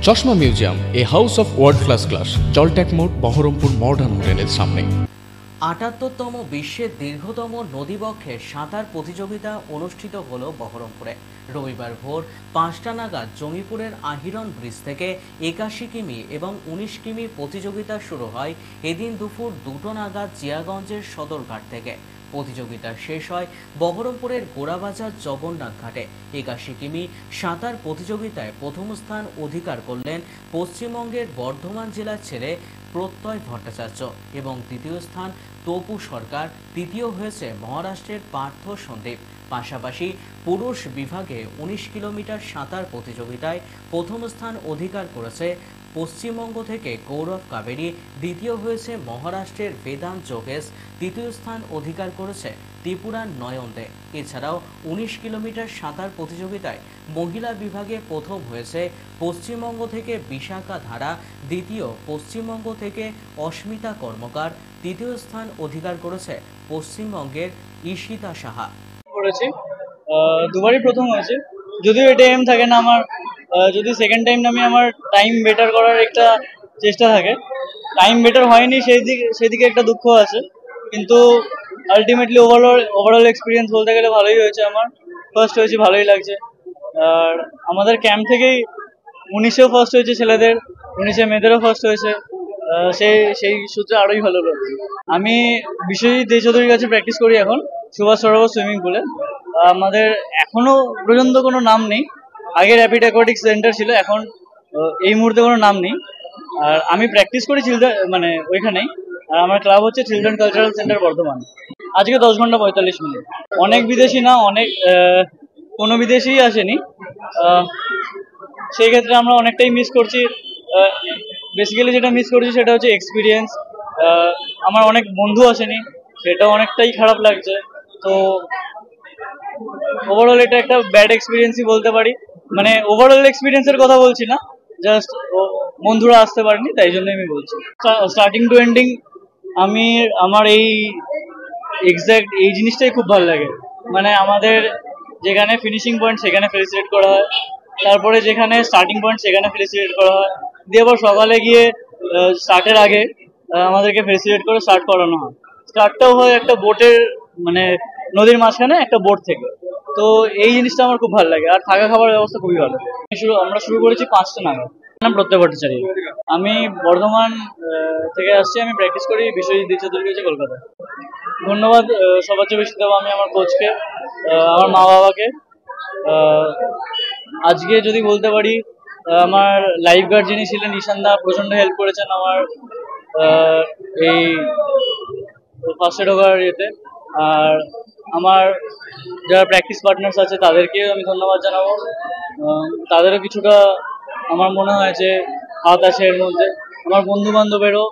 চশমা museum, a house of world class, জলট্যাক মোড়, বহরমপুর মডার্ন হোটেলের সামনে। ৭৮তম বিশ্বের দীর্ঘতম নদীবক্ষে সাঁতার প্রতিযোগিতা অনুষ্ঠিত হলো বহরমপুরে। রবিবার ভোর ৫টা নাগাদ জমিপুরের আহিরন ব্রিজ থেকে ৮১ কিমি এবং ১৯ কিমি প্রতিযোগিতা শুরু হয়। এদিন দুপুর ২টো নাগাদ জিয়াগঞ্জের সদরঘাট থেকে। প্রতিযোগিতা শেষ হয় বহরমপুরের গোড়াবাজার জগন্নাথ ঘাটে। ৮১ কিমি সাঁতার প্রতিযোগিতায় প্রথম স্থান অধিকার করলেন পশ্চিমবঙ্গের বর্ধমান জেলার ছেলে প্রত্যয় ভট্টাচার্য এবং দ্বিতীয় স্থান তপু সরকার। তৃতীয় হয়েছে মহারাষ্ট্রের পার্থ সন্দীপ। পাশাপাশি পুরুষ বিভাগে ১৯ কিলোমিটার সাঁতার প্রতিযোগিতায় প্রথম স্থান অধিকার করেছে পশ্চিমবঙ্গ থেকে গৌরব কাবেরী। দ্বিতীয় হয়েছে মহারাষ্ট্রের বেদান্ত যোগেশ। তৃতীয় স্থান অধিকার করেছে ত্রিপুরার নয়ন দে। এছাড়াও ১৯ কিলোমিটার সাঁতার প্রতিযোগিতায় মহিলা বিভাগে প্রথম হয়েছে পশ্চিমবঙ্গ থেকে বিশাখা ধারা। দ্বিতীয় পশ্চিমবঙ্গ থেকে অস্মিতা কর্মকার। তৃতীয় স্থান অধিকার করেছে পশ্চিমবঙ্গের ঈশিতা সাহা। করেছি দুবারই প্রথম হয়েছে, যদিও এটা এম থাকে না আমার, যদি সেকেন্ড টাইম আমি আমার টাইম বেটার করার একটা চেষ্টা থাকে, টাইম বেটার হয়নি সেদিকে একটা দুঃখ আছে, কিন্তু আলটিমেটলি ওভারঅল এক্সপিরিয়েন্স বলতে গেলে ভালোই হয়েছে। আমার ফার্স্ট হয়েছে, ভালোই লাগছে। আর আমাদের ক্যাম্প থেকেই ১৯এও ফার্স্ট হয়েছে ছেলেদের, ১৯এ মেয়েদেরও ফার্স্ট হয়েছে, সেই সূত্রে আরোই ভালো লাগছে। আমি বিশ্বজিৎ দে চৌধুরীর কাছে প্র্যাকটিস করি এখন, সুভাষ সরোবর সুইমিং পুলে। আমাদের এখনো পর্যন্ত কোনো নাম নেই। আগে র্যাপিড অ্যাকোয়াটিক সেন্টার ছিল, এখন এই মুহূর্তে কোনো নাম নেই। আর আমি প্র্যাকটিস করি মানে ওইখানেই। আর আমার ক্লাব হচ্ছে চিলড্রেন কালচারাল সেন্টার বর্ধমান। আজকে 10 ঘন্টা 45 মিনিট। অনেক বিদেশি না, কোনো বিদেশিই আসেনি। সেই ক্ষেত্রে আমরা অনেকটাই মিস করছি। বেসিক্যালি যেটা মিস করছি সেটা হচ্ছে এক্সপিরিয়েন্স। আমার অনেক বন্ধু আসেনি, সেটাও অনেকটাই খারাপ লাগছে। তো ওভারঅল এটা একটা ব্যাড এক্সপিরিয়েন্সই বলতে পারি। মানে ওভারঅল এক্সপিরিয়েন্সের কথা বলছি না, জাস্ট বন্ধুরা আসতে পারেনি, তাই জন্য আমি বলছি। স্টার্টিং টু এন্ডিং আমার এই এক্স্যাক্ট এই জিনিসটাই খুব ভালো লাগে। মানে আমাদের যেখানে ফিনিশিং পয়েন্ট সেখানে ফেলিসিটেট করা হয়, তারপরে যেখানে স্টার্টিং পয়েন্ট সেখানে ফেলিসিটেট করা হয়, দিয়ে আবার সকালে গিয়ে স্টার্টের আগে আমাদেরকে ফেলিসিটেট করে স্টার্ট করানো হয়। স্টার্টটাও হয় একটা বোটের, মানে নদীর মাঝখানে একটা বোট থেকে। তো এই জিনিসটা আমার খুব ভালো লাগে। আর থাকা খাবার ব্যবস্থা খুবই ভালো। আমরা শুরু করেছি 5টা নাগাদ। নাম প্রত্যয় ভট্টাচার্য। আমি বর্ধমান থেকে আসছি। আমি প্র্যাকটিস করি বিশ্বজিৎ দে চৌধুরীর কাছে কলকাতায়। ধন্যবাদ সবার চেয়ে বেশি দেবো আমি আমার কোচকে, আমার মা বাবাকে। আজকে যদি বলতে পারি, আমার লাইফ গার্ড যিনি ছিলেন ঈশানদা, প্রচণ্ড হেল্প করেছেন আমার এই ফার্স্টে ঢোকার ইয়েতে। আর আমার যারা প্র্যাকটিস পার্টনার্স আছে তাদেরকেও আমি ধন্যবাদ জানাবো। তাদেরও কিছুটা আমার মনে হয় যে হাত আছে এর মধ্যে। আমার বন্ধু বান্ধবদেরও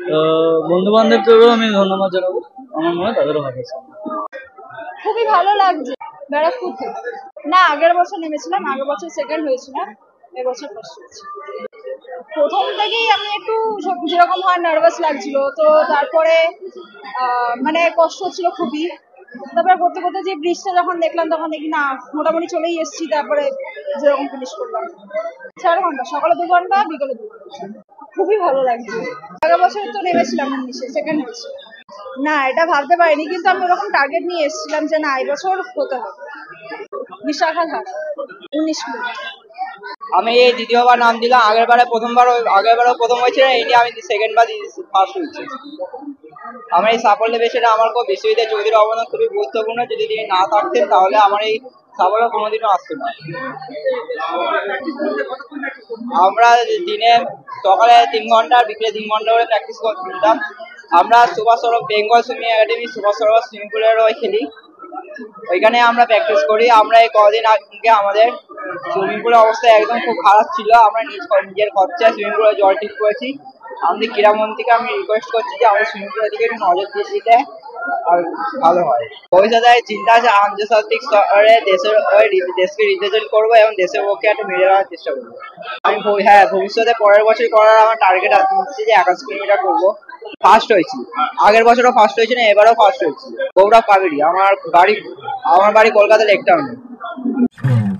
আমি ধন্যবাদ জানাবো, আমার মনে হয় তাদেরও হাত আছে। খুবই ভালো লাগছে। ব্যারাকপুর থেকে না, আগের বছর নেমেছিলাম, আগের বছর সেকেন্ড হয়েছিলাম, এবছর ফার্স্ট হয়েছি। প্রথম থেকেই আমি একটু যেরকম হয় নার্ভাস লাগছিল, তো তারপরে মানে কষ্ট হচ্ছিল খুবই। তারপরে করতে করতে যে ব্রিজটা যখন দেখলাম তখন দেখি না মোটামুটি চলেই এসেছি। তারপরে যেরকম ফিনিশ করলাম 4 ঘন্টা, সকালে 2 ঘন্টা, বিকেলে 2 ঘন্টা। খুবই ভালো লাগছে। আগের বছর তো নেমেছিলাম 19-এ, সেকেন্ড হয়েছে। না, এটা ভাবতে পারিনি, কিন্তু আমি ওরকম টার্গেট নিয়ে এসেছিলাম যে না এবছর হতে হবে। বিশাখা ধারা 19 কিলোমিটার। আমি এই দ্বিতীয়বার নাম দিলাম। আগেরবারও প্রথম হয়েছিল, এই নিয়ে আমি সেকেন্ড বার ফার্স্ট হয়েছি। আমার এই সাফল্য পেছনে আমার বিশ্বজিৎ দে চৌধুরীর অবদান খুবই গুরুত্বপূর্ণ। যদি তিনি না থাকতেন তাহলে আমার এই সাফল্য কোনোদিনও আসতো না। আমরা দিনে সকালে 3 ঘন্টা আর বিকেলে 3 ঘন্টা করে প্র্যাকটিস করতাম। আমরা Subhash Sarovar Bengal swimming academy Subhash Sarovar swimming পুলেরও খেলি, ওইখানে আমরা প্র্যাকটিস করি। আমরা এই কদিন আগে আমাদের সুইমিং পুলের অবস্থা একদম খুব খারাপ ছিল। আমরা নিজের খরচায় সুইমিং পুলে জল ঠিক করেছি। আমাদের ক্রীড়ামন্ত্রীকে আমি রিকোয়েস্ট করছি যে আমাদের সুইমিং পুলের দিকে একটু নজর দিয়ে দিতে আর ভালো হয়। ভবিষ্যতে চিন্তা আছে আন্তর্জাতিক স্তরে দেশকে রিপ্রেজেন্ট করবো এবং দেশের পক্ষে একটা মেডেল আনার চেষ্টা করবো। আমি ভবিষ্যতে পরের বছর করার আমার টার্গেট আছে যে 81 কিলোমিটার করবো। ফার্স্ট হয়েছি, আগের বছরও ফার্স্ট হয়েছি, না এবারও ফার্স্ট হয়েছি। গৌরব কাবেরী। আমার বাড়ি কলকাতা লেক টাউনে।